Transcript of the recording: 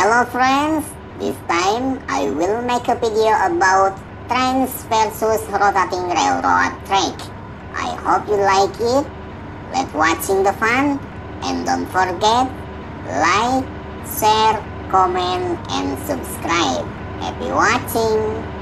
Hello friends, this time I will make a video about trains versus rotating railroad track. I hope you like it. Let's watching the fun, and don't forget like, share, comment, and subscribe. Happy watching!